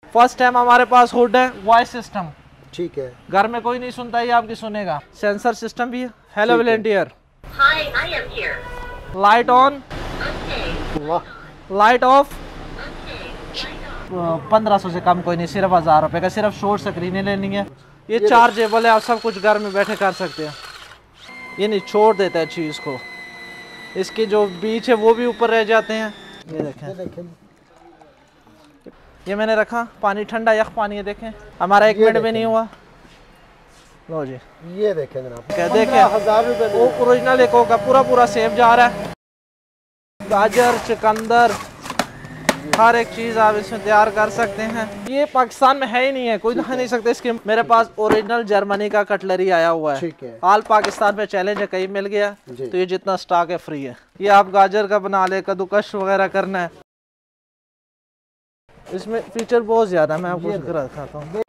First time हमारे पास hood है, वॉइस सिस्टम। ठीक है, घर में कोई नहीं सुनता, ये आपकी सुनेगा। सेंसर सिस्टम भी है। Hello volunteer, light on, light off. 1500 से कम कोई नहीं, सिर्फ 1000 रुपए का। सिर्फ शॉर्ट स्क्रीन लेनी है। ये चार्जेबल है, आप सब कुछ घर में बैठे कर सकते हैं। ये नहीं छोड़ देता है चीज़ को। इसके जो बीच है वो भी ऊपर रह जाते हैं। ये देखें, ये मैंने रखा, पानी ठंडा यख पानी है। देखें हमारा 1 मिनट भी नहीं हुआ। लो जी, ये देखें जनाब, क्या देखें, 1000 रुपए वो ओरिजिनल एको का पूरा सेब जा रहा है। गाजर, चुकंदर, हर एक चीज़ आप इसमें तैयार कर सकते हैं। ये पाकिस्तान में है ही नहीं है, कोई दिखा नहीं सकता इसके। मेरे पास ओरिजिनल जर्मनी का कटलरी आया हुआ है। ठीक है, हाल पाकिस्तान पे चैलेंज है, कहीं मिल गया तो ये जितना स्टॉक है फ्री है। ये आप गाजर का बना ले, कद्दूकश वगैरह करना है। इसमें फीचर बहुत ज़्यादा है, मैं आपको दिखाता हूँ।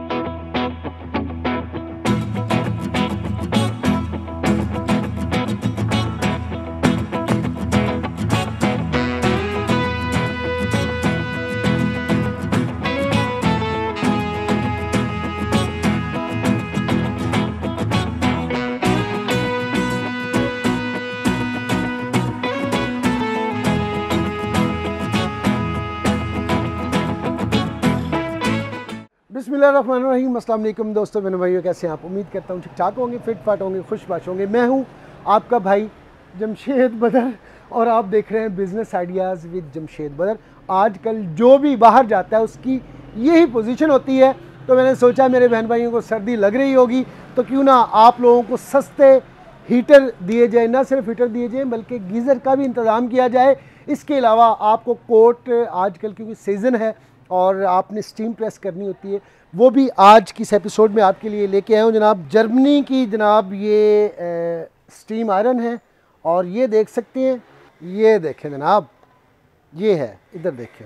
बिस्मिल्लाहिर्रहमानिर्रहीम। अस्सलाम वालेकुम दोस्तों, मेरे भाइयों, कैसे हैं आप? उम्मीद करता हूँ ठीक ठाक होंगे, फिट फाट होंगे, खुशबाश होंगे। मैं हूँ आपका भाई जमशेद बदर और आप देख रहे हैं बिज़नेस आइडियाज़ विद जमशेद बदर। आजकल जो भी बाहर जाता है उसकी यही पोजीशन होती है, तो मैंने सोचा मेरे बहन भाइयों को सर्दी लग रही होगी तो क्यों ना आप लोगों को सस्ते हीटर दिए जाए। ना सिर्फ हीटर दिए जाए बल्कि गीज़र का भी इंतज़ाम किया जाए। इसके अलावा आपको कोट, आजकल क्योंकि सीज़न है और आपने स्टीम प्रेस करनी होती है, वो भी आज की इस एपिसोड में आपके लिए लेके आया हूँ जनाब। जर्मनी की जनाब ये स्टीम आयरन है और ये देख सकते हैं, ये देखें जनाब, ये है, इधर देखें,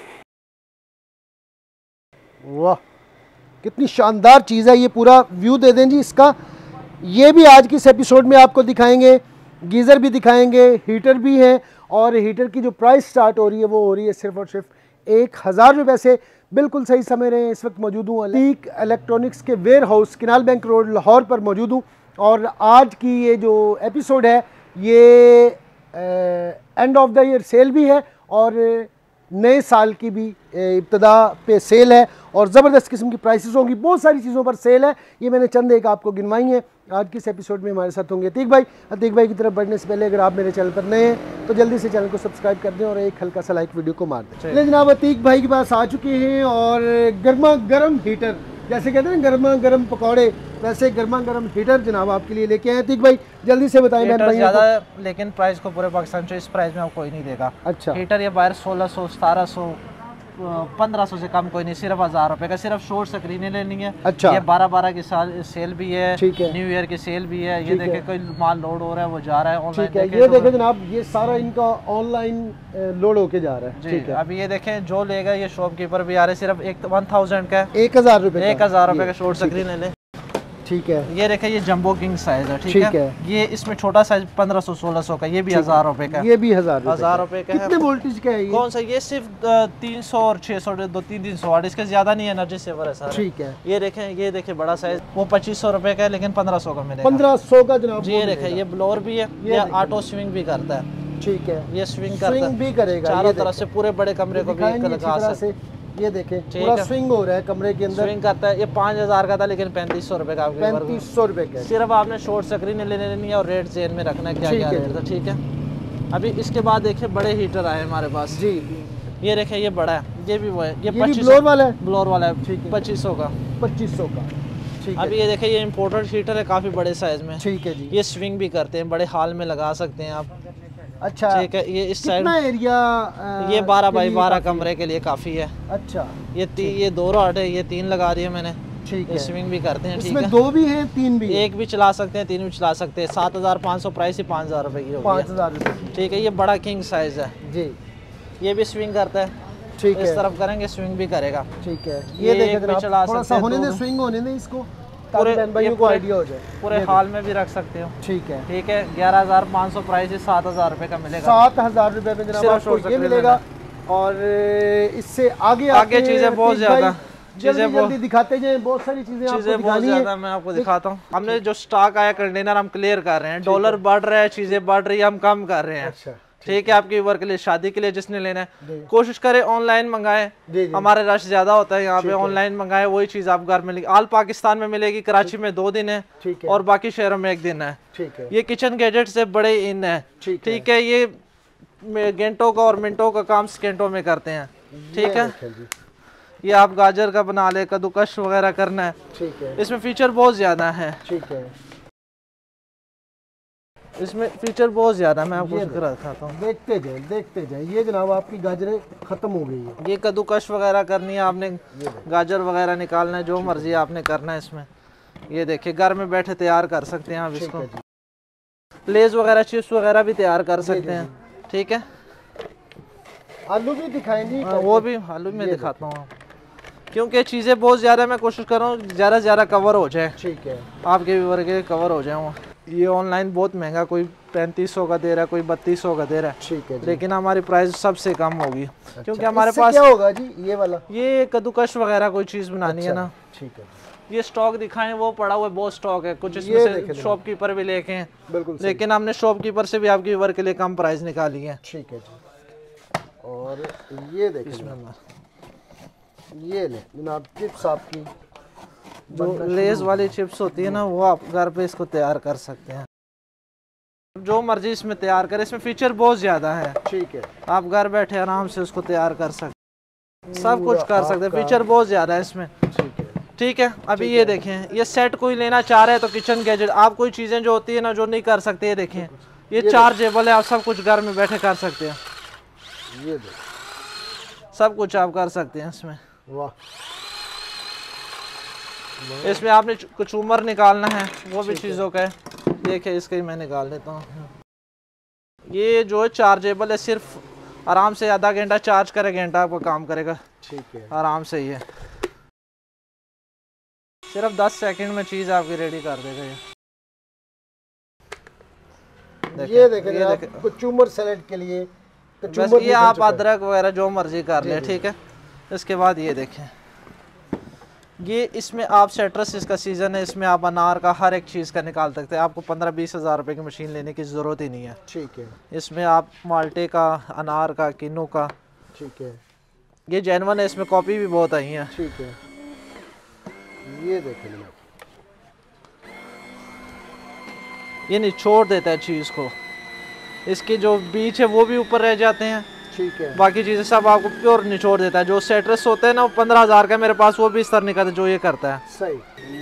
वाह कितनी शानदार चीज़ है। ये पूरा व्यू दे दें जी इसका। ये भी आज की इस एपिसोड में आपको दिखाएंगे, गीज़र भी दिखाएंगे, हीटर भी है। और हीटर की जो प्राइस स्टार्ट हो रही है वो हो रही है सिर्फ और सिर्फ 1000 रुपये से। बिल्कुल सही समझ रहे हैं, इस वक्त मौजूद हूँ अलीक इलेक्ट्रॉनिक्स के warehouse, canal bank road, Lahore पर मौजूद हूँ। और आज की ये जो एपिसोड है ये end of the year sale भी है और नए साल की भी इब्तदा पे सेल है और ज़बरदस्त किस्म की प्राइसेस होंगी। बहुत सारी चीज़ों पर सेल है, ये मैंने चंद एक आपको गिनवाई हैं। आज के इस एपिसोड में हमारे साथ होंगे अतीक भाई की तरफ बढ़ने से पहले अगर आप मेरे चैनल पर नए हैं तो जल्दी से चैनल को सब्सक्राइब कर दें और एक हल्का सा लाइक वीडियो को मार दें। चलिए जनाब, अतीक भाई के पास आ चुके हैं और गर्मा गर्म हीटर, जैसे कहते हैं गर्मा गर्म पकौड़े, वैसे गर्मा गर्म हीटर जनाब आपके लिए लेके आए। अतीक भाई जल्दी से बताएं। ज़्यादा है लेकिन प्राइस को पूरे पाकिस्तान से इस प्राइस में आपको कोई नहीं देगा। अच्छा, हीटर ये बाहर 1600, 1700, 1500 से कम कोई नहीं, सिर्फ 1000 रुपए का। सिर्फ शॉर्ट स्क्रीनें लेनी है। अच्छा, ये 12 की सेल भी है, ठीक है, न्यू ईयर की सेल भी है। ये देखे कोई माल लोड हो रहा है, वो जा रहा है ऑनलाइन। ठीक है, ये देखें जनाब, ये सारा इनका ऑनलाइन लोड होके जा रहा है। ठीक है, अभी ये देखें जो लेगा, ये शॉपकीपर भी आ रहे, सिर्फ 1000 का, 1000 रुपये, 1000 रुपये का शॉर्ट स्क्रीन ले। ठीक है, ये देखें, ये जंबो किंग साइज है। ठीक है, ये इसमें छोटा साइज 1500, 1600 का, ये भी 1000 रुपए का, ये भी 1000 रुपए का। कितने वोल्टेज का है ये? कौन सा? ये सिर्फ 300 और 600, 200-300 वाट, इसके ज्यादा नहीं, एनर्जी सेवर है सर। ठीक है, ये देखें बड़ा साइज, वो 2500 रुपए का है लेकिन 1500 का मिलेगा। 1500 का जनाब। ये देखें, ये ब्लोअर भी है, ये ऑटो स्विंग भी करता है। ठीक है, ये स्विंग भी करेगा चारों तरफ से, पूरे बड़े कमरे को भी लगा सकते। ये देखें पूरा स्विंग हो रहा है कमरे के अंदर, स्विंग करता है। ये 5000 का था लेकिन 3500 रुपए का, 3500 रुपए का। सिर्फ आपने शॉर्ट स्क्रीन लेनी है और रेट जेन में रखना है क्या क्या रेट था। ठीक है, अभी इसके बाद देखिए बड़े हीटर आए हमारे पास जी। ये देखें, ये बड़ा है, ये भी वो है, ये 2500 ब्लोर वाला है, 2500 का, 2500 का। ठीक है, अभी ये देखें, ये इम्पोर्टेड हीटर है, काफ़ी बड़े साइज में। ठीक है जी, ये स्विंग भी करते हैं, बड़े हाल में लगा सकते हैं आप। अच्छा, ठीक है, ये इस साइड एरिया, ये 12 बाई 12 कमरे के लिए काफ़ी है। अच्छा, ये 2 रॉड है, ये 3 लगा दिए मैंने। ठीक है, स्विंग भी करते हैं। ठीक है, 2 भी हैं, 3 भी, एक भी चला सकते हैं, 3 भी चला सकते हैं। 7500 प्राइस ही 5000 रुपए की होगी। 5000 रुपए। ठीक है, ये बड़ा किंग साइज है जी, ये भी स्विंग करता है। ठीक है, इस तरफ करेंगे स्विंग भी करेगा। ठीक है, ये देखें चला सकते हैं, होने दे स्विंग होने दे इसको, पूरे को आइडिया हो जाए, पूरे हाल में भी रख सकते हो। ठीक है, ठीक है, 11500 प्राइस है, 7000 रुपए का मिलेगा। 7000 रुपए में जनाब आपको ये मिलेगा और इससे आगे आगे चीजें बहुत ज्यादा जल्दी दिखाते जाए, बहुत सारी चीजें बहुत ज्यादा मैं आपको दिखाता हूँ। हमने जो स्टॉक आया कंटेनर हम क्लियर कर रहे हैं, डॉलर बढ़ रहा है, चीजें बढ़ रही है, हम कम कर रहे हैं। अच्छा, ठीक है, आपकी वर्क के लिए, शादी के लिए जिसने लेना है कोशिश करे ऑनलाइन मंगाए, हमारे रश ज्यादा होता है यहाँ पे, ऑनलाइन मंगाए, वही चीज आप घर मिलेगी। ऑल पाकिस्तान में मिलेगी, कराची में 2 दिन है और बाकी शहरों में 1 दिन है। ये किचन गैजेट से बड़े इन है, ठीक है, ये घंटों का और मिनटों का काम सेकंडों में करते हैं। ठीक है, ये आप गाजर का बना ले, कद्दूकश वगैरह करना है, ठीक है। इसमें फीचर बहुत ज्यादा है, ठीक है, इसमें फीचर बहुत ज्यादा, मैं आपको दिखाता हूँ। देखते जाए। ये जनाब आपकी गाजरें खत्म हो गई है। ये कद्दूकश वगैरह करनी है आपने, गाजर वगैरह निकालना है, जो मर्जी आपने करना है इसमें। ये देखिए, घर में बैठे तैयार कर सकते हैं आप इसको। लेज वगैरह, चिप्स वगैरह भी तैयार कर सकते हैं। ठीक है, आलू भी दिखाएंगे, वो भी आलू में दिखाता हूँ, क्योंकि चीज़ें बहुत ज़्यादा, मैं कोशिश कर रहा हूँ ज़्यादा से ज़्यादा कवर हो जाए। ठीक है, आपके व्यूअर के कवर हो जाए। ये ऑनलाइन बहुत महंगा, कोई 3500 का दे रहा है, कोई 3200 का दे रहा है। ठीक है, लेकिन हमारी प्राइस सबसे कम होगी। अच्छा, क्योंकि हमारे पास क्या होगा जी, ये वाला, ये कद्दूकश वगैरह कोई चीज़ बनानी है ना। ठीक है, ये स्टॉक दिखाएं, वो पड़ा हुआ है, बहुत स्टॉक है, कुछ इसमें से शॉपकीपर भी लेके हैं, बिल्कुल, लेकिन हमने शॉपकीपर से भी आपकी व्यूअर के लिए कम प्राइस निकाली है। ठीक है जी। और ये देखिए, ये ले जनाब चिप्स, आपकी जो लेस वाली चिप्स होती है ना, वो आप घर पे इसको तैयार कर सकते हैं, जो मर्जी इसमें तैयार करें। इसमें फीचर बहुत ज्यादा है। ठीक है, आप घर बैठे आराम से उसको तैयार कर सकते, सब कुछ कर सकते हैं, फीचर बहुत ज्यादा है इसमें। ठीक है, अभी ये देखें, ये सेट कोई लेना चाह रहे हैं तो किचन गैजेट, आप कोई चीजें जो होती है ना जो नहीं कर सकते, ये देखें, ये चार्जेबल है, आप सब कुछ घर में बैठे कर सकते हैं। ये सब कुछ आप कर सकते हैं इसमें। वाह, इसमें आपने कचूमर निकालना है, वो भी चीज़ों का है। देखिए, इसका ही मैं निकाल देता हूँ। ये जो है चार्जेबल है, सिर्फ आराम से आधा घंटा चार्ज करे, घंटा आपका काम करेगा। ठीक है, आराम से। ये सिर्फ 10 सेकंड में चीज़ आपकी रेडी कर देगा। ये देखें कचूमर सैलेड के लिए, बस ये आप अदरक वगैरह जो मर्जी कर ले। ठीक है, इसके बाद ये देखें, ये इसमें आप सिट्रस, इसका सीज़न है, इसमें आप अनार का हर एक चीज़ का निकाल सकते हैं। आपको 15-20 हज़ार रुपये की मशीन लेने की ज़रूरत ही नहीं है। ठीक है, इसमें आप माल्टे का, अनार का, किन्नू का। ठीक है, ये जेन्युइन है, इसमें कॉपी भी बहुत आई है। ठीक है, ये देखें, ये निचोड़ देता है चीज़ को, इसके जो बीच है वो भी ऊपर रह जाते हैं। ठीक है, बाकी चीज़ें सब आपको प्योर निचोड़ देता है। जो सेट्रस होता है ना, वो 15,000 का मेरे पास, वो भी इस तरह निकलता है जो ये करता है। सही,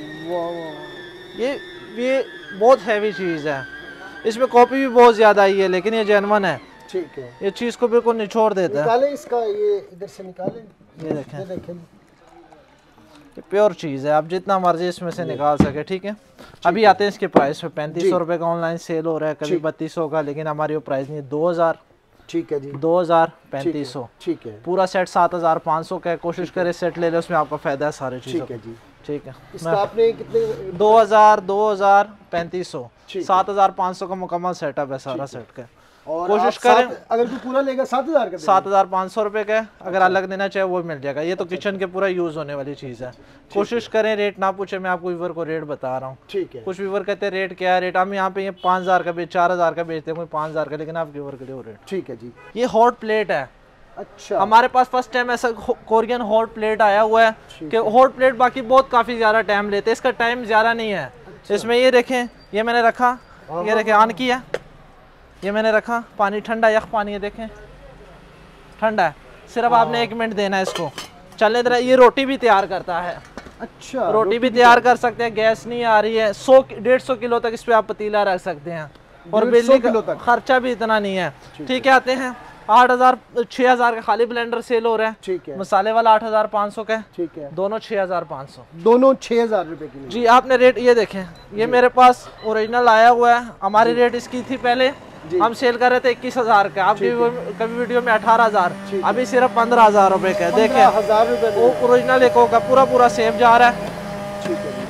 ये बहुत हैवी चीज़ है, इसमें कॉपी भी बहुत ज़्यादा आई है, लेकिन ये जेन्युइन है। ठीक है, ये चीज़ को बिल्कुल निचोड़ देता है। निकालें इसका, ये इधर से निकालें, ये देखें, ये प्योर चीज़ है, आप जितना मर्जी इसमें से निकाल सके। ठीक है, अभी आते हैं इसके प्राइस पे। 3500 रुपये का ऑनलाइन सेल हो रहा है, कभी 3200 का, लेकिन हमारी वो प्राइस नहीं है, 2000। ठीक है जी, 2000-3500। ठीक है, पूरा सेट 7500 का है। कोशिश करें सेट ले ले, उसमें आपका फायदा है सारे चीज़ों। ठीक है जी, ठीक है। इसका आपने कितने? 2000-3500, 7500 का मुकम्मल सेटअप है सारा सेट का। और कोशिश करें, अगर कोई पूरा लेगा 7000 का, 7500 रुपये का। अगर अलग देना चाहे वो मिल जाएगा। ये तो किचन के पूरा यूज़ होने वाली चीज़ है। कोशिश करें रेट ना पूछे, मैं आपको व्यूअर को रेट बता रहा हूँ। ठीक है, कुछ व्यूअर कहते हैं रेट क्या है, रेट हम यहाँ पे ये 5000 का 4000 का बेचते हैं, कोई 5000 का, लेकिन आप व्यूअर के लिए वो रेट। ठीक है जी, ये हॉट प्लेट है। अच्छा, हमारे पास फर्स्ट टाइम ऐसा कोरियन हॉट प्लेट आया हुआ है कि हॉट प्लेट बाकी बहुत काफ़ी ज़्यादा टाइम लेते हैं, इसका टाइम ज़्यादा नहीं है। इसमें ये देखें, ये मैंने रखा, ये देखें ऑन किया, ये मैंने रखा, पानी ठंडा, यख पानी है, देखें ठंडा है, सिर्फ आपने 1 मिनट देना है इसको चलने देना। ये रोटी भी तैयार करता है। अच्छा, रोटी भी तैयार कर सकते हैं, गैस नहीं आ रही है। 100-150 किलो तक इस पे आप पतीला रख सकते हैं, और बिजली का खर्चा भी इतना नहीं है। ठीक है, आते हैं 8000-6000 का खाली ब्लेंडर सेल हो रहा है। ठीक है, मसाले वाला 8500 का है। ठीक है, दोनों 6500, दोनों 6000 रुपए की। जी, आपने रेट ये देखें, ये मेरे पास ओरिजिनल आया हुआ है। हमारी रेट इसकी थी पहले, हम सेल कर रहे थे 21000 का, आपकी कभी वीडियो में 18000, अभी सिर्फ 15000 रुपए का। देखें, 1000 रुपए वो ओरिजिनल एक होगा, पूरा सेब जा रहा है। ठीक है,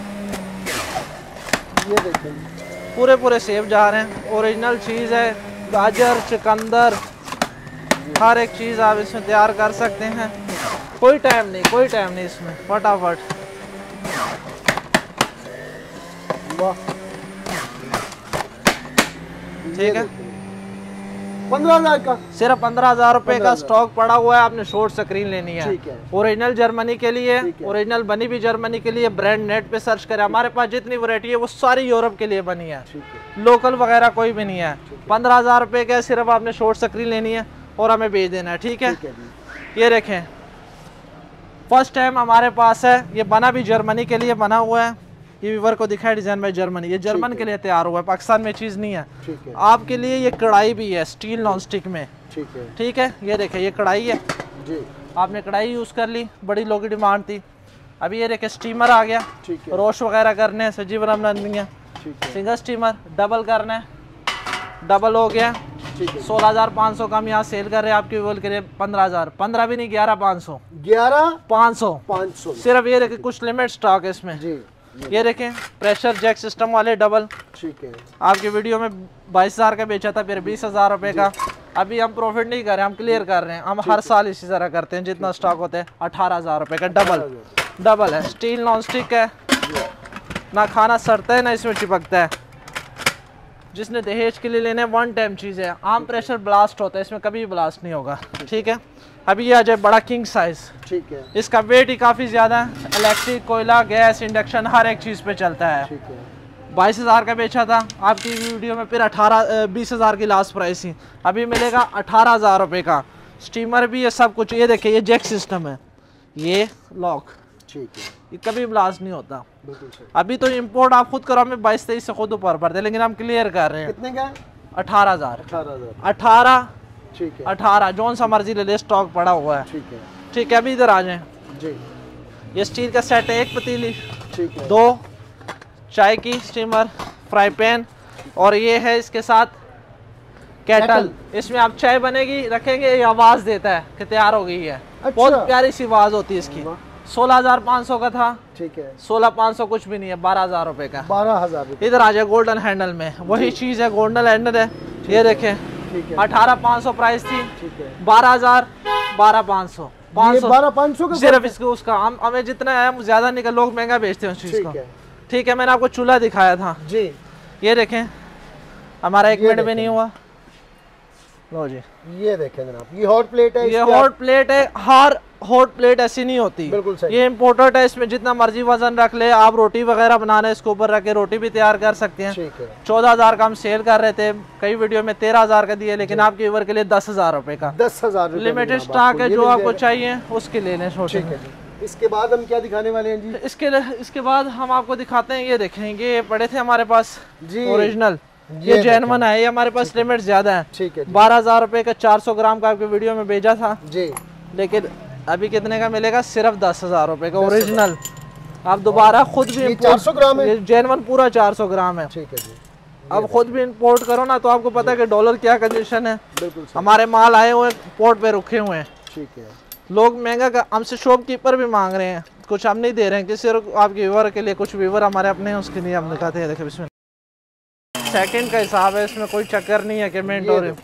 ये देखें, पूरे सेब जा रहे हैं, ओरिजिनल चीज़ है। गाजर, चुकंदर, हर एक चीज़ आप इसमें तैयार कर सकते हैं, कोई टाइम नहीं इसमें, फटाफट। ठीक है, 15,000 का, सिर्फ 15,000 रुपए का स्टॉक पड़ा हुआ है। आपने शॉर्ट स्क्रीन लेनी है, ओरिजिनल जर्मनी के लिए, ओरिजिनल बनी भी जर्मनी के लिए। ब्रांड नेट पे सर्च करें, हमारे पास जितनी वैरायटी है वो सारी यूरोप के लिए बनी है, लोकल वगैरह कोई भी नहीं है। 15,000 रुपए का, सिर्फ आपने शॉर्ट स्क्रीन लेनी है और हमें भेज देना है। ठीक है, ये देखें, फर्स्ट टाइम हमारे पास है, ये बना भी जर्मनी के लिए बना हुआ है। ये व्यूअर को दिखाया डिजाइन बाय जर्मनी, ये जर्मन के लिए तैयार हुआ है, पाकिस्तान में चीज़ नहीं है। आपके लिए ये कढ़ाई भी है, स्टील नॉन स्टिक में। ठीक है, ये देखें, ये कढ़ाई है जी। आपने कढ़ाई यूज़ कर ली, बड़ी लोगों की डिमांड थी। अभी ये देखें, स्टीमर आ गया, रोश वगैरह करने, सब्जी बनानी है। सिंगल स्टीमर, डबल करना है, डबल हो गया। 16,500 का हम यहाँ सेल कर रहे हैं आपके व्यूअर के लिए। 15,000, 15 भी नहीं, 11,500, 11,500 सिर्फ। ये देखें, कुछ लिमिट स्टॉक है इसमें जी। ये देखें, प्रेशर जैक सिस्टम वाले डबल। ठीक है, आपकी वीडियो में 22,000 का बेचा था, फिर 20,000 रुपए का। अभी हम प्रॉफिट नहीं कर रहे, हम क्लियर कर रहे हैं। हम हर साल इसी तरह करते हैं, जितना स्टॉक होता है। 18,000 रुपए का डबल है, स्टील नॉन स्टिक है, ना खाना सड़ता है ना इसमें चिपकता है। जिसने दहेज के लिए लेने, वन टाइम चीज़ है। आम प्रेशर ब्लास्ट होता है, इसमें कभी ब्लास्ट नहीं होगा। ठीक है, अभी ये आ जाए बड़ा किंग साइज। ठीक है, इसका वेट ही काफ़ी ज़्यादा है। इलेक्ट्रिक, कोयला, गैस, इंडक्शन, हर एक चीज़ पे चलता है। 22,000 का बेचा था आपकी वीडियो में, फिर 20,000 की लास्ट प्राइस थी। अभी मिलेगा 18,000 रुपये का। स्टीमर भी है, सब कुछ। ये देखिए, ये जैक सिस्टम है, ये लॉक। ठीक है, ये कभी ब्लास्ट नहीं होता। अभी तो इंपोर्ट आप खुद करो, हमें 22-23 से खुद ऊपर पड़ते, लेकिन हम क्लियर कर रहे हैं। कितने का? 18,000। 18 जोन सा मर्जी ले ले, स्टॉक पड़ा हुआ है। ठीक है, ठीक है। अभी इधर आ जाए जी। ये स्टील का सेट है, एक पतीली, ठीक है, 2 चाय की स्टीमर, फ्राई पैन, और ये है इसके साथ केटल। इसमें आप चाय बनेगी, रखेंगे, ये आवाज देता है कि तैयार हो गई है। अच्छा। बहुत प्यारी सी आवाज होती है इसकी। 16,500 का था। ठीक है, 16,500 कुछ भी नहीं है, 12,000 रुपए का। 12,000। इधर आ जाए, गोल्डन हैंडल में वही चीज है, गोल्डन हैंडल है। ये देखें, 18,500 प्राइस थी, 12,000, 12,500, 500 का सिर्फ इसको। उसका हमें जितना है ज्यादा निकल, लोग महंगा बेचते हैं उस चीज को। ठीक है, मैंने आपको चूल्हा दिखाया था जी। ये देखें, हमारा 1 मिनट भी नहीं हुआ। लो जी, ये देखें जनाब, ये हॉट प्लेट है। ये हॉट प्लेट है, हर हॉट प्लेट ऐसी नहीं होती, बिल्कुल सही। ये इम्पोर्टेड है, इसमें जितना मर्जी वजन रख ले आप। रोटी वगैरह बनाना है, इसके ऊपर रख के रोटी भी तैयार कर सकते हैं। 14,000 का हम सेल कर रहे थे, कई वीडियो में 13,000 का दिए, लेकिन आपके व्यूअर के लिए 10,000 रुपए का। 10,000 लिमिटेड स्टॉक है, जो आपको चाहिए उसके ले लें। इसके बाद हम क्या दिखाने वाले हैं जी? इसके बाद हम आपको दिखाते हैं, ये देखेंगे, ये पड़े थे हमारे पास जी, ओरिजिनल। ये जेनवन है, ये हमारे पास लिमिट ज्यादा है। ठीक है, 12,000 रुपए का 400 ग्राम का आपके वीडियो में भेजा था जी, लेकिन अभी कितने का मिलेगा? सिर्फ 10,000 रुपए का ओरिजिनल। आप दोबारा खुद भी 400 ग्राम है, जेनवन पूरा 400 ग्राम है। ठीक है जी। अब खुद भी इंपोर्ट करो ना, तो आपको पता है कि डॉलर क्या कंडीशन है। हमारे माल आए हुए पोर्ट पे रुके हुए हैं। ठीक है, लोग महंगा हमसे शॉपकीपर भी मांग रहे हैं, कुछ हम नहीं दे रहे हैं, कि सिर्फ आपके व्यूअर के लिए। कुछ व्यूअर हमारे अपने हैं, उसके लिए हम दिखाते हैं। देखिए, इसमें सेकंड का हिसाब है, इसमें कोई चक्कर नहीं है कि मिनट। और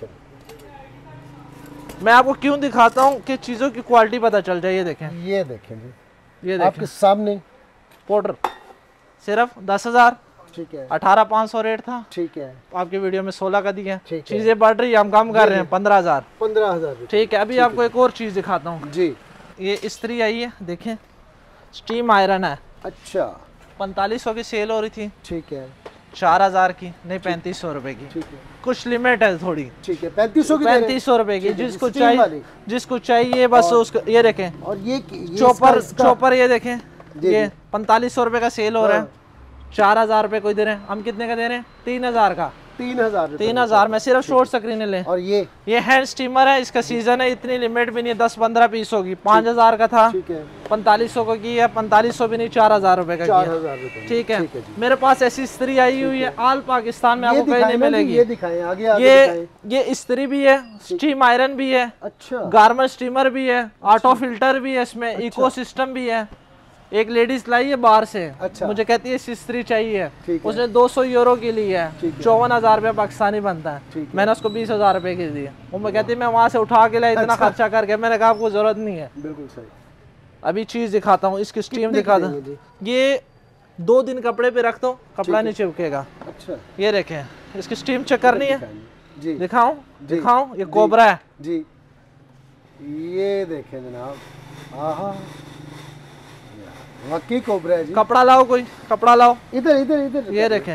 मैं आपको क्यों दिखाता हूँ कि चीज़ों की क्वालिटी पता चल जाए। ये देखें, ये देखें जी, ये देखें आपके सामने पोर्टर, सिर्फ 10,000। ठीक है, 18,500 रेट था। ठीक है, आपकी वीडियो में 16 का दिया। चीज़ें बढ़ रही है, हम कम कर रहे हैं, 15,000। ठीक है, अभी आपको एक और चीज़ दिखाता हूँ जी। ये इस्त्री आई है, देखें, स्टीम आयरन है। अच्छा, 4500 की सेल हो रही थी। ठीक है, 4,000 की नहीं, 3500 रुपए की। ठीक है, कुछ लिमिट है थोड़ी। ठीक है, 3500 रुपए की। जिसको चाहिए बस उसको। ये देखें, और ये चॉपर ये देखें, ये 4500 रुपए का सेल हो रहा है। 4,000 रुपए कोई दे रहे हैं, हम कितने का दे रहे हैं? 3,000 का। 3,000 में सिर्फ शॉर्ट स्क्रीन ले। और ये हैंड स्टीमर है, इसका सीजन है, इतनी लिमिट भी नहीं है, 10-15 पीस होगी। 5,000 का था, 4500 को की है, 4500 भी नहीं, 4,000 रुपए का किया। ठीक है, मेरे पास ऐसी इस्त्री आई हुई है, ऑल पाकिस्तान में आपको कहीं नहीं मिलेगी। ये दिखाएं आगे। ये इस्त्री भी है, स्टीम आयरन भी है, अच्छा, गारमेंट स्टीमर भी है, ऑटो फिल्टर भी है, इसमें इको सिस्टम भी है। एक लेडीज लाई है बाहर से। अच्छा। मुझे कहती है इस्त्री चाहिए, ठीक है। उसने 200 यूरो की ली है, ठीक है। 54,000 रुपये पाकिस्तानी बनता है। ठीक है। मैंने उसको 20,000 रुपये की दी। वो मैं कहती है मैं वहाँ से उठा के लाया, इतना खर्चा करके। मैंने कहा आपको जरूरत नहीं है। बिल्कुल सही। अभी चीज दिखाता हूँ, इसकी स्टीम दिखाता हूँ। ये 2 दिन कपड़े पे रख दो, कपड़ा नहीं चिपकेगा। अच्छा, ये देखें, इसकी स्टीम चेक करनी है जी। दिखाऊं? दिखाऊं? ये कोबरा है जी, ये देखें जनाब, आहा, वाकई कोबरा है जी। कपड़ा लाओ, कोई कपड़ा लाओ। इधर इधर इधर, ये देखें,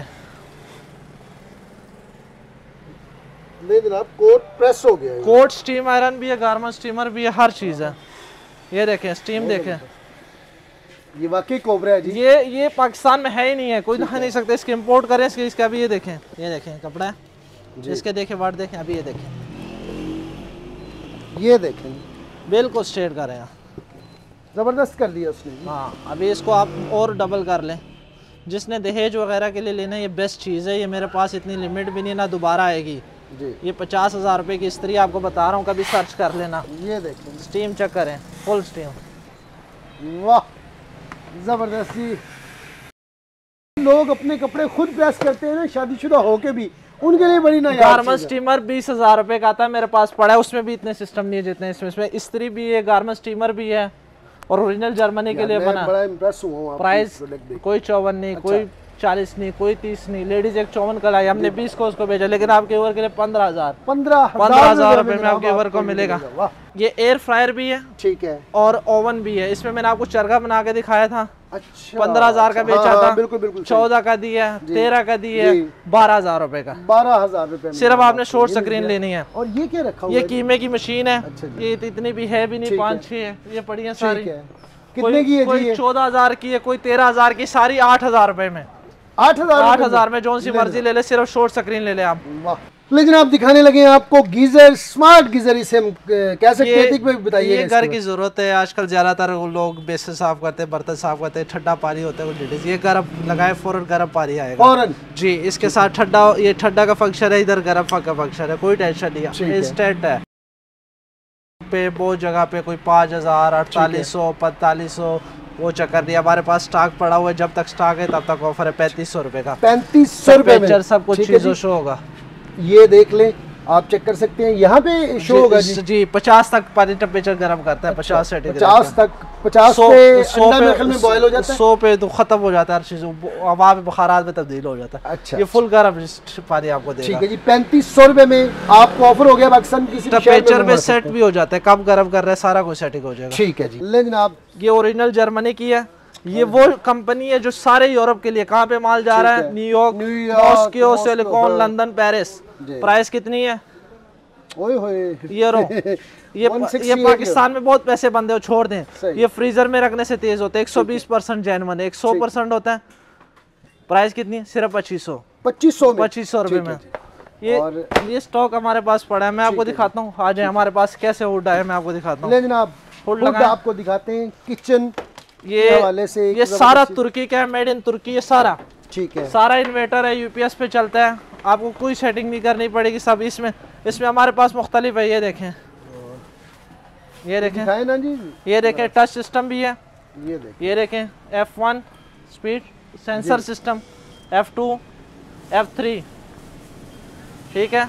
नहीं जनाब, कोट प्रेस हो गया है। कोट स्टीम आयरन भी है, गारमेंट स्टीमर भी है, हर चीज है। ये देखें स्टीम देखें, ये वाकई कोबरा है जी। ये पाकिस्तान में है ही नहीं है, कोई दिखा नहीं सकता। इसके इंपोर्ट करें इसका भी। ये देखें कपड़ा है, इसके देखें वर्ड देखें। अभी ये देखें, ये देखें, बिल्कुल स्ट्रेट कर रहे हैं, जबरदस्त कर दिया उसने। हाँ, अभी इसको आप और डबल कर लें। जिसने दहेज वगैरह के लिए लेना है, ये बेस्ट चीज़ है। ये मेरे पास इतनी लिमिट भी नहीं, ना दोबारा आएगी जी। ये 50,000 रुपये की इस्त्री आपको बता रहा हूँ, कभी सर्च कर लेना। ये देखें, स्टीम चेक करें, फुल स्टीम। वाह, जबरदस्त जी। लोग अपने कपड़े खुद प्रेस करते हैं ना, शादीशुदा होके भी, उनके लिए बड़ी नायाब गारमेंट स्टीमर 20,000 रुपये का आता है, मेरे पास पड़ा है। उसमें भी इतने सिस्टम नहीं है जितने इसमें इस्त्री भी है, गारमेंट स्टीमर भी है, और ओरिजिनल जर्मनी के लिए बना। बड़ा इम्प्रेस हुआ। प्राइस कोई 54 नहीं, कोई 40 नहीं, कोई 30 नहीं। लेडीज एक 54 का लाई, हमने 20 को उसको भेजा, लेकिन आपके ओवर के लिए 15,000 रुपये में आपके ओवर को मिलेगा। ये एयर फ्रायर भी है, ठीक है, और ओवन भी है। इसमें मैंने आपको चरखा बना के दिखाया था। अच्छा, 15,000 का बेचा था। बिल्कुल बिल्कुल। 14 का दिया, 13 का दिया, 12,000 रुपए का। 12,000 रुपए। सिर्फ आपने शॉर्ट स्क्रीन लेनी है। और ये क्या रखा हुआ ये है? कीमे की मशीन है। अच्छा, ये इतनी भी है भी नहीं, 5-6 है, ये पड़ी है सारी। कितने की है? कोई 14,000 की है, कोई 13,000 की, सारी 8,000 रुपए में। 8,000 में जो सी मर्जी ले ले, सिर्फ शॉर्ट स्क्रीन ले ले आप। लेकिन आप दिखाने लगे हैं आपको गीजर, स्मार्ट गीजर इसे हम कह सकते हैं। बताइए, ये घर की जरूरत है। आजकल ज्यादातर लोग बेसन साफ करते हैं, बर्तन साफ करते हैं, ठंडा पानी होता है वो लेडीज, ये गर्म लगाए फौरन गर्म पानी आएगा फौरन जी। इसके साथ ठंडा, ये ठंडा का फंक्शन है, इधर गर्म का फंक्शन है, कोई टेंशन नहीं है, इंस्टेंट है। पे बहुत जगह पे कोई 5,000, 4800, 4500 वो चक्कर दिया। हमारे पास स्टॉक पड़ा हुआ है, जब तक स्टॉक है तब तक ऑफर है 3500 रुपए का। 3500 रुपए सब कुछ चीजों शो होगा। ये देख लें, आप चेक कर सकते हैं, यहाँ पे शो होगा जी। 50 तक पानी टेम्परेचर गर्म करता है। 50 से 50 तक, 50 पे अंडा में बॉयल हो जाता है, 100 पे तो खत्म हो जाता है हर चीज, हवा में बुखारात में तब्दील हो जाता है। अच्छा, ये फुल गर्म पानी आपको देगा। ठीक है जी। 3500 रुपए में आपको ऑफर हो गया पाकिस्तान किसी टेम्परेचर में सेट भी हो जाता है, कब गर्म कर रहे हैं सारा कुछ सेटिंग हो जाएगा। ठीक है जी। ले जनाब, ये ओरिजिनल जर्मनी की है। ये वो कंपनी है जो सारे यूरोप के लिए, कहाँ पे माल जा रहा है? New York, Moscow, silicon, London, Paris. Price कितनी है? यूरो। ये पाकिस्तान में बहुत पैसे बनते हो, छोड़ दें। ये फ्रीजर में रखने से तेज होते हैं। 120% जेन्युइन है, 100% होता है। प्राइस कितनी है? सिर्फ 2500 रुपए में। ये स्टॉक हमारे पास पड़ा है, मैं आपको दिखाता हूँ। आ जाए हमारे पास कैसे हुड है, मैं आपको दिखाता हूँ। जनाब, हुड आपको दिखाते हैं। किचन ये सारा तुर्की का है, मेड इन तुर्की। ये सारा ठीक है, सारा इन्वर्टर है, यूपीएस पे चलता है, आपको कोई सेटिंग नहीं करनी पड़ेगी, सब इसमें हमारे पास मुख्तलिफ है। ये देखें, ये देखें ना जी, ये देखें टच सिस्टम भी है। ये देखें F1 speed sensor system, F2, F3, ठीक है।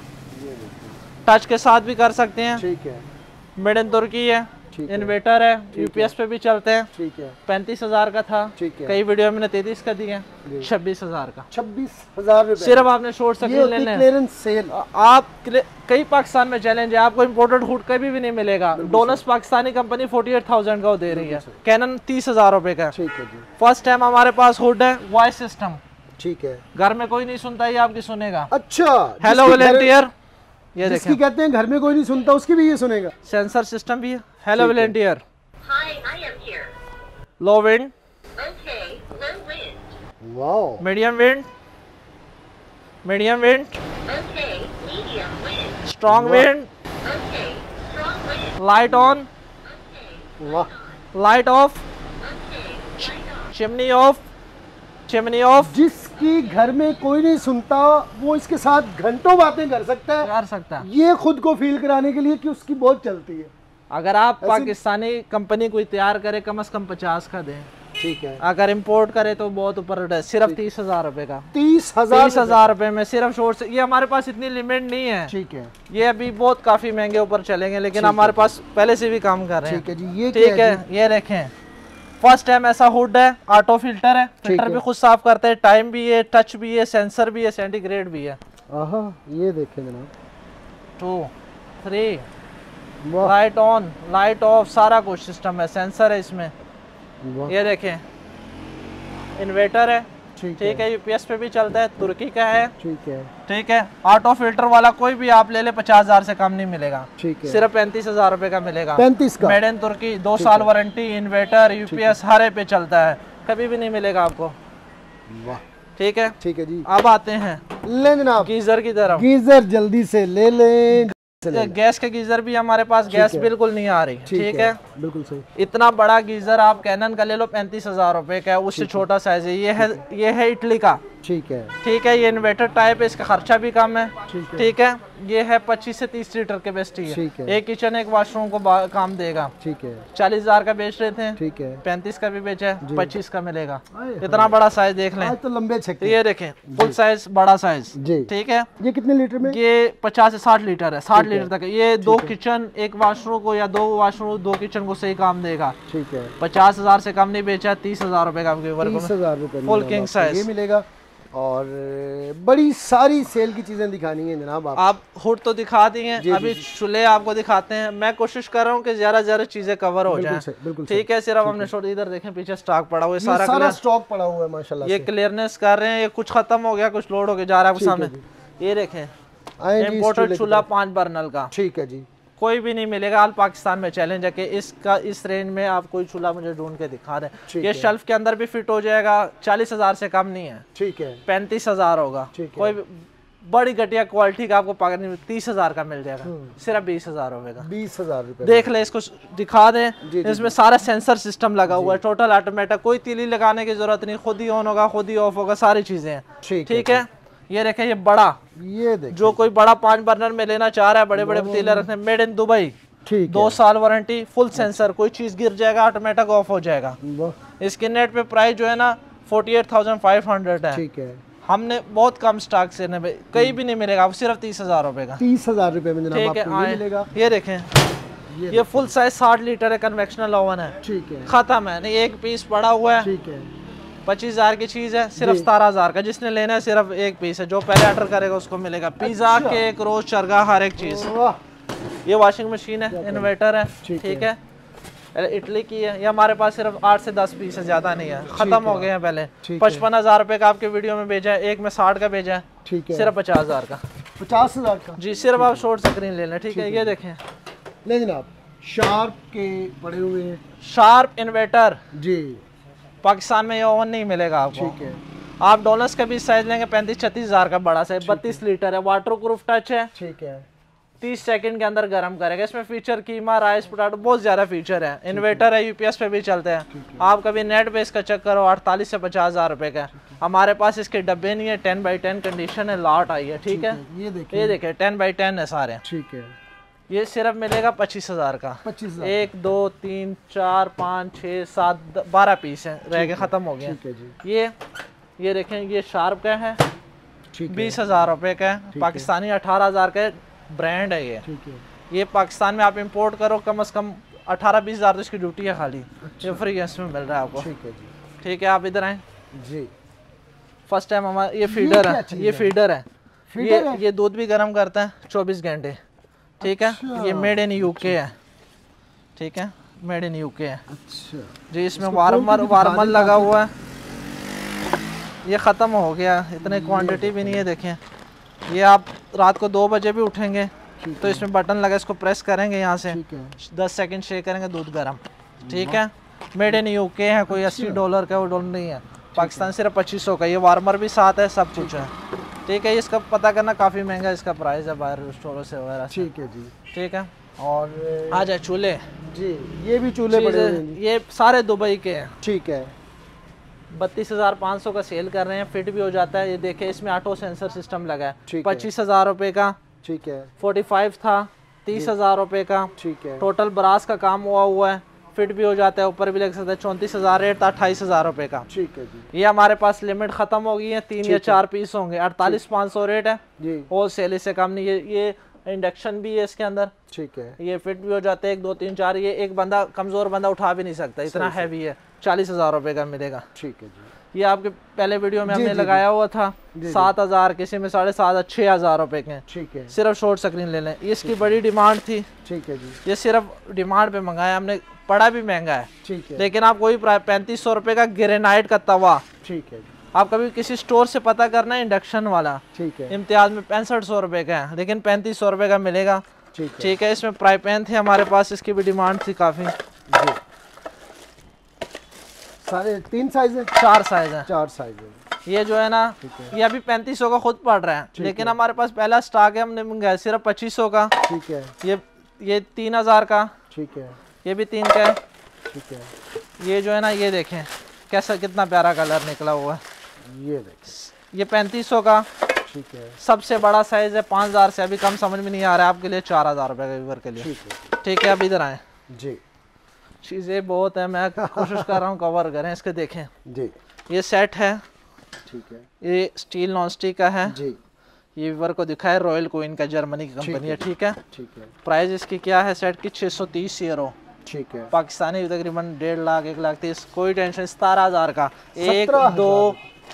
टच के साथ भी कर सकते हैं, ठीक है। मेड इन तुर्की है, इन्वर्टर है, यूपीएस पे भी चलते हैं, ठीक है। 35,000 का था, ठीक है। कई वीडियो में 33 का दिया, 26,000 का। 26,000 सिर्फ आपने शॉर्ट स्क्रीन लेना है। आप कई पाकिस्तान में चैलेंज है, आपको इम्पोर्टेड हुड कभी भी नहीं मिलेगा। डोनस पाकिस्तानी कंपनी 48,000 का वो दे रही है, कैनन 30,000 रुपए का। फर्स्ट टाइम हमारे पास हुड है, वॉइस सिस्टम, ठीक है। घर में कोई नहीं सुनता, ये आपकी सुनेगा। अच्छा, हेलो वॉलंटियर, ये देखिए, कहते हैं घर में कोई नहीं सुनता, उसकी भी ये सुनेगा। सेंसर सिस्टम भी है। Hello volunteer, low wind, wow, medium wind, medium wind, strong wind, light on, light off, chimney off, chimney off. जिसकी घर में कोई नहीं सुनता वो इसके साथ घंटों बातें कर सकता है, ये खुद को फील कराने के लिए कि उसकी बहुत चलती है। अगर आप पाकिस्तानी कंपनी कोई तैयार करे, कम से कम 50 का दें, ठीक है। अगर इंपोर्ट करे तो बहुत ऊपर है, सिर्फ 30,000 रुपए का। 30,000 रुपए में सिर्फ शॉर्ट से। ये हमारे पास इतनी लिमिट नहीं है, ठीक है। ये अभी बहुत काफी महंगे ऊपर चलेंगे, लेकिन हमारे पास पहले से भी काम कर रहे हैं। ठीक है जी। ये ठीक है, ये देखें फर्स्ट टाइम ऐसा हुड है, ऑटो फिल्टर है, फिल्टर भी खुद साफ करते हैं, टाइम भी है, टच भी है, सेंसर भी है, सेंटीग्रेड भी है। ये देखें जनाब, 2 3 लाइट ऑन लाइट ऑफ सारा कुछ सिस्टम है, सेंसर है इसमें। ये देखें इन्वर्टर है, ठीक है, यूपीएस पे भी चलता है, तुर्की का है, ठीक है। ठीक है। ऑटो फिल्टर वाला कोई भी आप ले ले 50,000 से कम नहीं मिलेगा, ठीक है। सिर्फ 35,000 रुपए का मिलेगा। 35 का, मेड इन तुर्की, 2 साल वारंटी, इन्वर्टर, यूपीएस हरे पे चलता है, कभी भी नहीं मिलेगा आपको। वाह, ठीक है, ठीक है जी। अब आते हैं ले जनाब गीजर की तरफ। गीजर जल्दी से ले लें। गैस के गीजर भी हमारे पास, गैस बिल्कुल नहीं आ रही, ठीक है, बिल्कुल सही। इतना बड़ा गीजर आप कैनन का ले लो 35,000 रुपए का है, उससे छोटा साइज है। ये है इटली का, ठीक है, ठीक है। ये इन्वर्टर टाइप है, इसका खर्चा भी कम है, ठीक है। ये है 25 से 30 लीटर कैपेसिटी है, एक किचन एक वॉशरूम को काम देगा, ठीक है। 40,000 का बेच रहे थे, ठीक है। 35 का भी बेचा है, 25 का मिलेगा। इतना बड़ा साइज देख लें, तो लंबे छक्के। ये देखें फुल साइज, बड़ा साइज, ठीक है। ये कितने लीटर में? ये 50 से 60 लीटर है, 60 लीटर तक है। ये 2 किचन एक वॉशरूम को, या 2 वॉशरूम 2 किचन को सही काम देगा, ठीक है। 50,000 से कम नहीं बेचा, 30,000 रुपए का 30,000 रुपए फुल किंग साइज ये मिलेगा। और बड़ी सारी सेल की चीजें दिखानी है जनाब। आप हुड तो दिखा दी हैं, अभी चूल्हे आपको दिखाते हैं। मैं कोशिश कर रहा हूँ कि ज्यादा चीजें कवर हो जाएं, ठीक है। सिर्फ हमने छोड़, इधर देखें पीछे स्टॉक पड़ा हुआ है, सारा स्टॉक पड़ा हुआ है माशाल्लाह। ये क्लियरनेस कर रहे हैं, ये कुछ खत्म हो गया, कुछ लोड हो गया, जा रहा है आपके सामने। ये देखें इम्पोर्टेड चूल्हा 5 बर्नल का, ठीक है जी। कोई भी नहीं मिलेगा, ऑल पाकिस्तान में चैलेंज है कि इसका इस रेंज में आप कोई चूल्हा मुझे ढूंढ के दिखा दें। ये शेल्फ के अंदर भी फिट हो जाएगा, 40,000 से कम नहीं है, ठीक है। 35,000 होगा, कोई बड़ी घटिया क्वालिटी का आपको पाकर नहीं, 30,000 का मिल जाएगा, सिर्फ 20,000 रुपए का। 20,000 रुपए देख ले, इसको दिखा दें। इसमें सारा सेंसर सिस्टम लगा हुआ है, टोटल ऑटोमेटिक, कोई तीली लगाने की जरूरत नहीं, खुद ही ऑन होगा, खुद ही ऑफ होगा, सारी चीजें हैं, ठीक है। ये देखें, ये बड़ा, ये देखें जो कोई बड़ा 5 बर्नर में लेना चाह रहा है, बड़े बड़े पतीले रखने, मेड इन दुबई, 2 साल वारंटी, फुल सेंसर, कोई चीज गिर जाएगा ऑटोमेटिक ऑफ हो जाएगा। इसके नेट पे प्राइस जो है ना 48,500 है, ठीक है। हमने बहुत कम स्टॉक से, कहीं भी नहीं मिलेगा, सिर्फ 30,000 रुपए का, 30,000 रुपए में जनाब आपको ये मिलेगा। ये देखें, ये फुल साइज 60 लीटर है, कन्वेक्शनल ओवन है, ठीक है, खत्म है, नहीं एक पीस पड़ा हुआ है, ठीक है। 25,000 की चीज है, सिर्फ 17,000 का। जिसने लेना है सिर्फ एक पीस है, जो पहले ऑर्डर करेगा उसको मिलेगा। पिज्जा, केक, रोज, चरगा, हर एक चीज। ये वॉशिंग मशीन है, इन्वर्टर है, ठीक है, इटली की है। ये हमारे पास सिर्फ 8 से 10 पीस है, ज्यादा नहीं है, खत्म हो गए हैं पहले। 55,000 रुपए का आपके वीडियो में भेजा है, एक में 60 का भेजा है, ठीक है, सिर्फ 50,000 का। 50,000 का जी, सिर्फ आप शॉर्ट स्क्रीन ले लें, ठीक है। ये देखें, ले जनाब, शार्प के पड़े हुए हैं, शार्प इन्वर्टर जी, पाकिस्तान में ये ओवन नहीं मिलेगा आपको, ठीक है। आप डॉलर्स का भी साइज लेंगे 35-36,000 का बड़ा साइज, 32 लीटर है, वाटर प्रूफ टच है, ठीक है, 30 सेकंड के अंदर गर्म करेगा। इसमें फीचर कीमा, राइस, पोटैटो, बहुत ज्यादा फीचर है। इन्वर्टर है, यूपीएस पे भी चलते हैं। आप कभी नेट पे इसका चेक करो, 48 से 50,000 रुपए का। हमारे पास इसके डब्बे नहीं है, 10x10 कंडीशन है, लॉट आई है, ठीक है। ये देखे 10x10 है सारे, ठीक है। ये सिर्फ मिलेगा 25,000 का। 1 2 3 4 5 6 7 12 पीस है, रह गए, खत्म हो गए। ये देखें, ये शार्प का है, 20,000 रुपए का है, पाकिस्तानी 18,000 का ब्रांड है ये, ठीक है। ये पाकिस्तान में आप इंपोर्ट करो कम से कम 18-20,000 तो इसकी ड्यूटी है खाली, ये फ्री गैस में मिल रहा है आपको, ठीक है जी, ठीक है। आप इधर आए जी, फर्स्ट टाइम हमारा ये फीडर है, ये फीडर है, ये दूध भी गर्म करता है 24 घंटे, ठीक है। ये मेड इन यूके है, ठीक है, मेड इन यूके है, अच्छा जी। इसमें वार्मर लगा हुआ है, ये ख़त्म हो गया, इतने क्वांटिटी भी नहीं है। देखें, ये आप रात को 2 बजे भी उठेंगे तो इसमें बटन लगा, इसको प्रेस करेंगे यहाँ से, 10 सेकंड शेक करेंगे, दूध गर्म, ठीक है। मेड इन यूके है, कोई $80 का वो डॉलर नहीं है, पाकिस्तान सिर्फ 2500 का। ये वार्मर भी साथ है, सब कुछ है, ठीक है। इसका पता करना काफ़ी महंगा इसका प्राइस है बाहर स्टोरों से वगैरह, ठीक है जी, ठीक है। और आ जाए चूल्हे जी, ये भी चूल्हे बड़े हैं, ये सारे दुबई के हैं, ठीक है। 32,500 का सेल कर रहे हैं, फिट भी हो जाता है। ये देखें, इसमें ऑटो सेंसर सिस्टम लगा है, 25,000 रुपए का, ठीक है। 45 था, 30,000 रुपए का, ठीक है। टोटल ब्रास का काम हुआ है, फिट भी हो जाता है, ऊपर भी लग सकता है। 34,000 रेट था, 28,000 रुपए का। ठीक है जी। ये हमारे पास लिमिट खत्म हो गई है, 3 या 4 पीस होंगे। 48,500 रेट है जी। होलसेल, इससे कम नहीं। ये इंडक्शन भी है इसके अंदर। ठीक है। ये फिट भी हो जाते हैं, 1 2 3 4। ये एक बंदा, कमजोर बंदा उठा भी नहीं सकता, इतना हैवी है। 40,000 रुपए का मिलेगा। ठीक है जी। ये आपके पहले वीडियो में हमने लगाया हुआ था 7,000, किसी में 7,500, 6,000 रुपए के। ठीक है। सिर्फ शॉर्ट स्क्रीन ले लें, इसकी बड़ी डिमांड थी। ठीक है जी। ये सिर्फ डिमांड पे मंगाया हमने, पड़ा भी महंगा है। ठीक है। लेकिन आप कोई 3500 रुपए का ग्रेनाइट का तवा, ठीक है। आप कभी किसी स्टोर से पता करना है इंडक्शन वाला, ठीक है। इम्तियाज में 6500 रुपए का है, लेकिन 3500 रुपए का मिलेगा। ठीक है। इसमें फ्राई पैन थे हमारे पास, इसकी भी डिमांड थी काफी जी। सारे 3 साइज है? 4 साइज है। 4 साइज है। ये जो है ना, ये अभी 3500 का खुद पड़ रहा है, लेकिन हमारे पास पहला स्टॉक है, हमने मंगाया सिर्फ 2500 का। ठीक है। ये 3000 का। ठीक है। ये भी 3 का है। ठीक है। ये जो है ना, ये देखें कैसा, कितना प्यारा कलर निकला हुआ है। ये देखें, ये 3500 का। ठीक है। सबसे बड़ा साइज है 5000 से अभी कम, समझ में नहीं आ रहा है आपके लिए, 4000 रुपए का व्यूअर के लिए। ठीक है। अब इधर आए जी। चीज़ें बहुत है, मैं कोशिश कर रहा हूँ कवर करें इसके। देखें जी, ये सेट है। ठीक है। ये स्टील नॉन स्टिक का है जी। ये व्यूअर को दिखाए, रॉयल क्वीन का, जर्मनी की कंपनी है। ठीक है। ठीक है। प्राइस इसकी क्या है सेट की? 630 यूरो। ठीक है। पाकिस्तानी तकरीबन 1.5 लाख 1,30,000। कोई टेंशन। 17,000 का। 1 2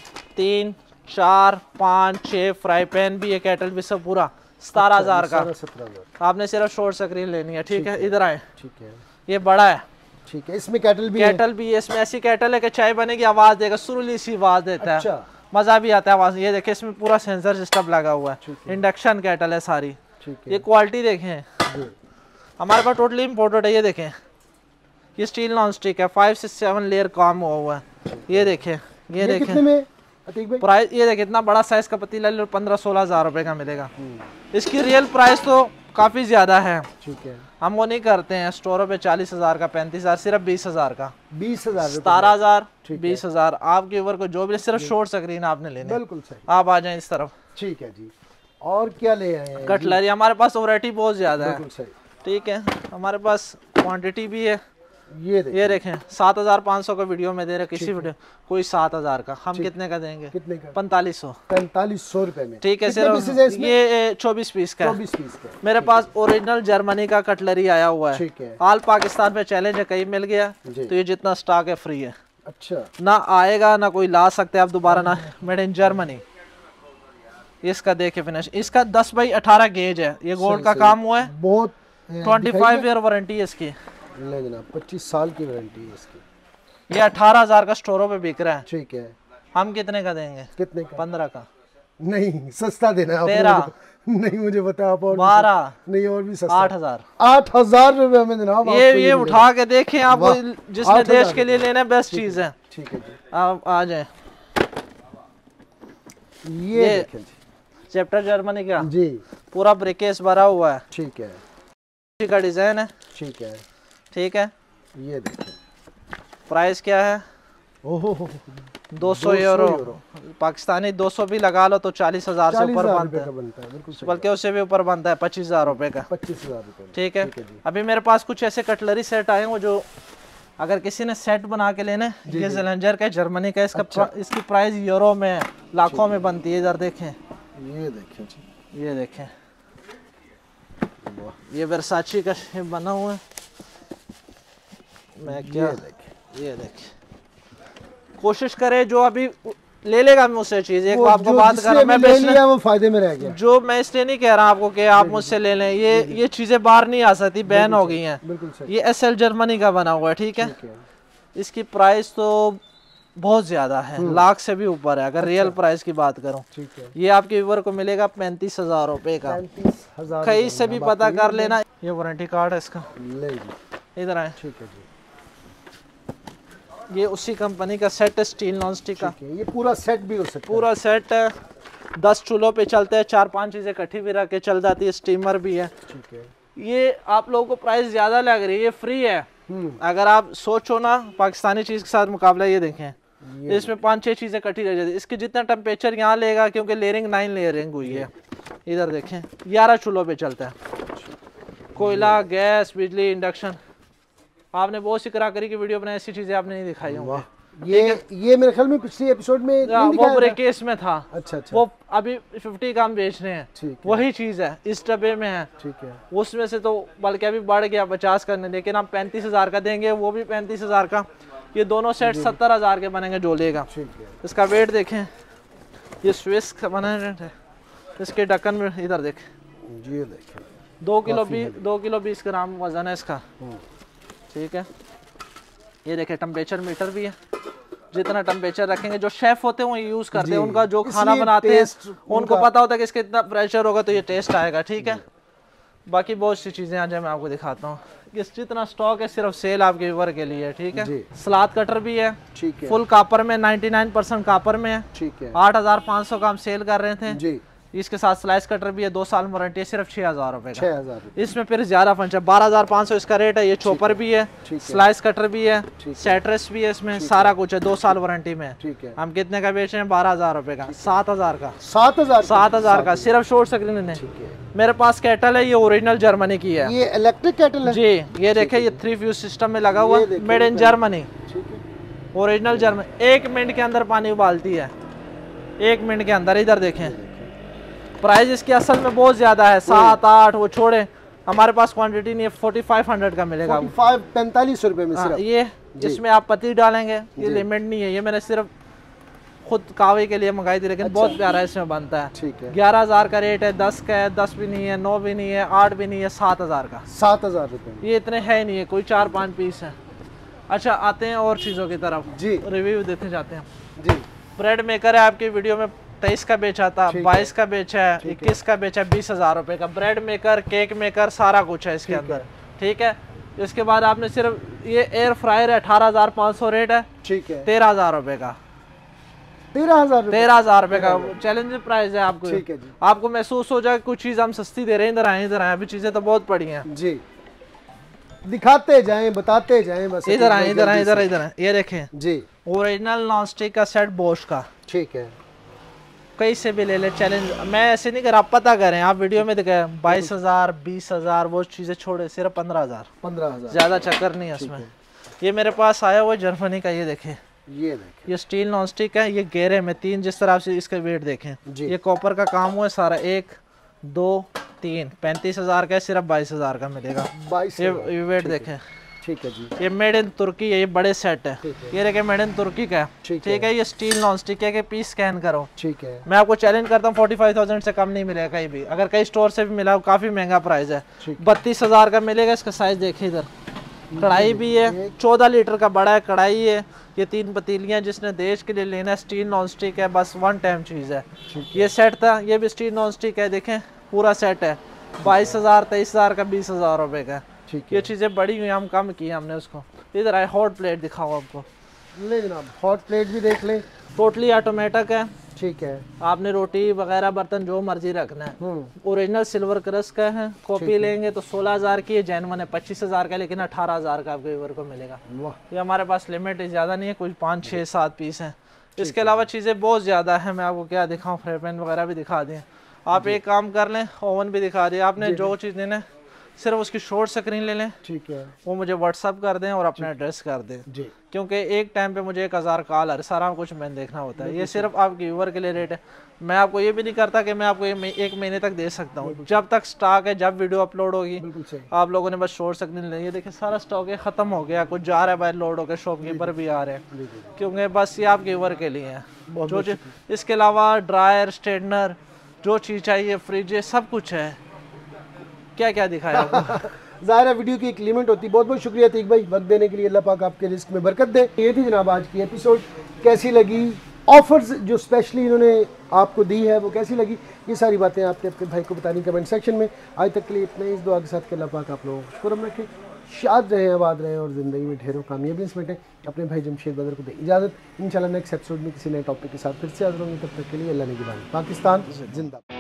3 4 5 6 फ्राई पैन भी है, केटल भी, सब पूरा 17,000 का। 17,000। आपने सिर्फ शॉर्ट स्क्रीन लेनी है। ठीक है। इधर आए। ठीक है। ये बड़ा है। ठीक है। इसमें केटल भी है। इसमें ऐसी केटल है कि चाय बनेगी, आवाज देगा, सुरीली सी आवाज देता है, मजा भी आता है आवाज। ये देखें, इसमें पूरा सेंसर सिस्टम लगा हुआ है। इंडक्शन केटल है सारी। ये क्वालिटी देखें, हमारे पास टोटली इम्पोर्टेड है। ये देखें, ये स्टील नॉन स्टिक है, 5 से 7 लेयर काम हुआ है। ये देखें, ये देखें प्राइस। ये देखें, इतना बड़ा साइज का पतीला 15-16 हज़ार रुपए का मिलेगा। इसकी रियल प्राइस तो काफी ज्यादा है। ठीक है। हम वो नहीं करते हैं स्टोरों पे 40,000 का, 35,000, सिर्फ 20,000 का। 20,000, 17,000, 20,000 आपके ऊपर को जो भी, सिर्फ शॉर्ट स्क्रीन आपने लेने। बिल्कुल सही। आप आ जाएं इस तरफ। ठीक है जी। और क्या ले आए हैं? कटलरी हमारे पास वैरायटी बहुत ज्यादा है। बिल्कुल सही। ठीक है। हमारे पास क्वांटिटी भी है। ये देखें 7,500 का वीडियो में दे रहे, किसी वीडियो कोई 7,000 का। हम कितने का देंगे? कितने का? 4500 रुपए में। ठीक है। सिर्फ ये 24 पीस का है। 24 पीस का। मेरे पास ओरिजिनल जर्मनी का कटलरी आया हुआ है। ठीक है। ऑल पाकिस्तान पे चैलेंज है, कहीं मिल गया तो ये जितना स्टॉक है फ्री है। अच्छा। ना आएगा ना कोई ला सकते आप दोबारा, ना। Made in Germany. इसका देखे फिनिश, इसका 10x18 गेज है। ये गोल्ड का काम हुआ है। बहुत 25 ईयर वारंटी है इसकी। ले जनाब, 25 साल की वारंटी है इसकी। ये 18,000 का स्टोरों पे बिक रहा है। ठीक है। हम कितने का देंगे? कितने का? 15 का। नहीं, सस्ता देना है। 13 नहीं, मुझे बता आप। और 12 नहीं, और भी सस्ता। 8,000। 8,000 रुपए में जनाब। ये उठा के देखें, आपको जिसने देश के लिए लेना बेस्ट चीज है। ठीक है जी। आप आ जाए। ये देखें जी, चैप्टर जर्मनी का जी, पूरा ब्रिकेस भरा हुआ है। ठीक है। का डिजाइन है। ठीक है। ठीक है। ये देखें, प्राइस क्या है? ओहो 200 यूरो। पाकिस्तानी 200 भी लगा लो तो 40,000 से ऊपर बनता है, बल्कि उससे भी ऊपर बनता है 25,000 रुपए का। 25,000 रुपए। ठीक है। अभी मेरे पास कुछ ऐसे कटलरी सेट आए हैं जो अगर किसी ने सेट बना के लेने, ये ज़ेलेंजर का जर्मनी का, इसकी प्राइस यूरो में लाखों में बनती है। इधर देखें, ये देखें जी, ये देखें, ये वर्साची का शेप बना हुआ है। मैं क्या, ये देखें, कोशिश करे जो अभी ले लेगा मुझसे चीज। एक आपको बात कर रहा, मैं वो फायदे में रह गया। जो मैं इसलिए नहीं कह रहा आपको कि आप मुझसे ले लें, ये चीजें बाहर नहीं आ सकती, बैन हो गई हैं। ये एसएल जर्मनी का बना हुआ है। ठीक है। इसकी प्राइस तो बहुत ज्यादा है, लाख से भी ऊपर है अगर रियल प्राइस की बात करूं। ये आपके व्यूअर को मिलेगा 35,000 रुपए का। 35,000 कहीं से भी पता कर लेना। ये वारंटी कार्ड है इसका। इधर आए। ठीक है जी। ये उसी कंपनी का सेट है, स्टील नॉन स्टिक का। ये पूरा सेट भी हो सकता है। पूरा सेट है, 10 चूल्हों पे चलते हैं, 4-5 चीजें इकट्ठी भी रख के चल जाती है, स्टीमर भी है। ठीक है। ये आप लोगों को प्राइस ज्यादा लग रही है, ये फ्री है। अगर आप सोचो ना पाकिस्तानी चीज के साथ मुकाबला, ये देखें, इसमें 5-6 चीजें इकट्ठी रह जाती है। इसकी जितना टेम्परेचर यहाँ लेगा, क्योंकि लेयरिंग 9 लेयरिंग हुई है। इधर देखें, 11 चूल्हों पे चलता है, कोयला, गैस, बिजली, इंडक्शन। आपने बहुत सी कराकरी की वीडियो बनाई, ऐसी चीजें आपने नहीं दिखाई होंगी। ये मेरे ख्याल में पिछले एपिसोड में नहीं वो पूरे केस में था। अच्छा। वो अभी 50 का हम बेच रहे हैं, वही चीज है इस डब्बे में है। ठीक है। उसमें से तो बल्कि अभी बढ़ गया 50 करने, लेकिन हम 35,000 का देंगे, वो भी 35,000 का। ये दोनों सेट 70,000 के बनेंगे जोले का। इसका वेट देखें, ये स्विस का बना है, इसके ढक्कन में इधर देखें, ये देखें 2 किलो 20 ग्राम वजन है इसका। ठीक है, ये देखें टेम्परेचर मीटर भी है, जितना टेम्परेचर रखेंगे, जो शेफ होते हैं वो यूज करते हैं, उनका जो खाना बनाते हैं उनको पता होता है कि इसका इतना प्रेशर होगा तो ये टेस्ट आएगा। ठीक है, बाकी बहुत सी चीजें आज मैं आपको दिखाता हूँ। जितना स्टॉक है सिर्फ सेल आपके व्यूअर के लिए। ठीक है, सलाद कटर भी है, ठीक है, फुल कापर में, 99% कापर में है। ठीक है, 8,500 का हम सेल कर रहे थे जी। इसके साथ स्लाइस कटर भी है, 2 साल वारंटी है, सिर्फ 6,000 रुपए का। 6,000। इसमें फिर ज्यादा फंक्शन, 12,500 इसका रेट है। ये चॉपर भी है, स्लाइस कटर भी है, सेट्रेस भी है, इसमें सारा कुछ है, 2 साल वारंटी में। ठीक है, हम कितने का बेच रहे हैं? 12,000 रुपए का। 7,000 का। 7,000 का सिर्फ शॉर्ट स्क्रीन है। मेरे पास केटल है, ये ओरिजिनल जर्मनी की है, ये इलेक्ट्रिक केटल है जी। ये देखे, ये 3 फ्यूज सिस्टम में लगा हुआ, made in Germany, original Germany. 1 minute के अंदर पानी उबालती है, 1 मिनट के अंदर। इधर देखें, प्राइस इसकी असल में बहुत ज्यादा है, 7-8 वो छोड़े, हमारे पास क्वांटिटी नहीं है। 4500 का मिलेगा, 45 रुपए में सिर्फ। ये इसमें आप पत्ती डालेंगे, ये लिमिट नहीं है, ये मैंने सिर्फ खुद कावे के लिए मंगाई थी, लेकिन बहुत प्यारा इसमें बनता है। ठीक है, 11,000 का रेट है, 10 का है, 10 भी नहीं है, 9 भी नहीं है, 8 भी नहीं है, 7,000 का। 7,000 रुपए। ये इतने है नहीं है, कोई 4-5 पीस है। अच्छा, आते हैं और चीजों की तरफ जी, रिव्यू देते जाते हैं जी। ब्रेड मेकर है आपकी वीडियो में 23 का बेचा था, 22 का बेचा है, 21 का बेचा है, 20,000 रुपए का। ब्रेड मेकर, केक मेकर, सारा कुछ है इसके अंदर। ठीक है, इसके बाद आपने सिर्फ ये एयर फ्रायर है, 18,500 रेट है। ठीक है, 13,000 रुपए का। 13,000 रुपए का चैलेंज प्राइस है आपको। ठीक है जी, आपको महसूस हो जाए कुछ चीज हम सस्ती दे रहे हैं, इधर आए, अभी चीजें तो बहुत पड़ी हैं जी। दिखाते जाएं, बताते जाएं, बस इधर आए। ये देखें जी, ओरिजिनल नॉन स्टिक का सेट बोश का। ठीक है, कहीं से भी ले ले, चैलेंज। मैं ऐसे नहीं कर, आप पता करें, आप वीडियो में दिखाए 22,000 20,000 वो चीजें छोड़े, सिर्फ 15,000, ज्यादा चक्कर नहीं है उसमें। ये मेरे पास आया हुआ जर्मनी का, ये देखें, ये स्टील नॉन स्टिक है, ये घेरे में 3, जिस तरह से इसका वेट देखें, ये कॉपर का काम हुआ है सारा। 1 2 3 35,000 का है, सिर्फ 22,000 का मिलेगा। ये वेट देखें। ठीक है जी, ये मेड इन तुर्की है, ये बड़े सेट है। ये देखिए, मेड इन तुर्की का है। ठीक है, ये स्टील नॉन स्टिक है कि पीस स्कैन करो। ठीक है, मैं आपको चैलेंज करता हूँ, 45,000 से कम नहीं मिलेगा कहीं भी। अगर कई स्टोर से भी मिला, काफी महंगा प्राइस है। 32,000 का मिलेगा। इसका साइज देखिए, इधर कढ़ाई भी है, 14 लीटर का बड़ा है कढ़ाई है। ये 3 पतीलियाँ, जिसने देश के लिए लेना है, स्टील नॉन स्टिक है, बस 1 टाइम चीज है। ये सेट था, ये भी स्टील नॉन स्टिक है, देखें पूरा सेट है। 22,000 23,000 का, 20,000 रुपए का। ये चीजें बड़ी हुई, हम कम की हमने उसको। इधर आए, हॉट प्लेट दिखाओ आपको। ले जनाब, हॉट प्लेट भी देख ले, टोटली ऑटोमेटिक है। ठीक है, आपने रोटी वगैरह बर्तन जो मर्जी रखना है। ओरिजिनल सिल्वर क्रश का है, कॉपी लेंगे तो 16,000 की है, जेन्युइन है 25,000 का, लेकिन 18,000 का आपको व्यूअर को मिलेगा। ये हमारे पास लिमिट ज्यादा नहीं है, कुछ 5 6 7 पीस हैं। इसके अलावा चीजें बहुत ज्यादा है, मैं आपको क्या दिखाऊं, फ्राई पैन वगैरह भी दिखा दें। आप एक काम कर लें, ओवन भी दिखा दिया आपने, जो चीज लेना सिर्फ उसकी शॉर्ट स्क्रीन ले लें। ठीक है, वो मुझे व्हाट्सअप कर दें और अपना एड्रेस कर दें जी, क्योंकि एक टाइम पे मुझे 1000 कॉल आ रहा है, सारा कुछ मैंने देखना होता है। ये सिर्फ आपके व्यूअर के लिए रेट है। मैं आपको ये भी नहीं करता कि मैं आपको एक महीने तक दे सकता हूँ, जब तक स्टॉक है, जब वीडियो अपलोड होगी आप लोगों ने बस शॉर्ट स्क्रीन ले। ये देखिए, सारा स्टॉक है, खत्म हो गया, कुछ जा रहा है बाहर लोड होकर, शॉपकीपर भी आ रहे हैं, क्योंकि बस ये आपके व्यूअर के लिए है। जो इसके अलावा ड्रायर, स्ट्रेटनर, जो चीज़ चाहिए, फ्रिज, सब कुछ है। क्या क्या दिखाया आपको? ज़ाहिर है वीडियो की एक लिमिट होती है। बहुत बहुत शुक्रिया अतीक भाई, वक्त देने के लिए। अल्लाह पाक आपके रिस्क में बरकत दे। ये थी जनाब आज की एपिसोड। कैसी लगी, ऑफर्स जो स्पेशली इन्होंने आपको दी है वो कैसी लगी, ये सारी बातें आपने अपने भाई को बतानी कमेंट सेक्शन में। आज तक के लिए इतना ही, इस दुआ के साथ कि अल्लाह पाक आप लोगों को शुक्र रखें, शाद रहें, आबाद रहें और ज़िंदगी में ढेरों कामयाबी समेटें। अपने भाई जमशेद बदर को दे इजाज़त। इंशाल्लाह नेक्स्ट एपिसोड में किसी नए टॉपिक के साथ फिर से हाज़िर होंगे। तब तक के लिए अल्लाह ने की बात। पाकिस्तान जिंदा।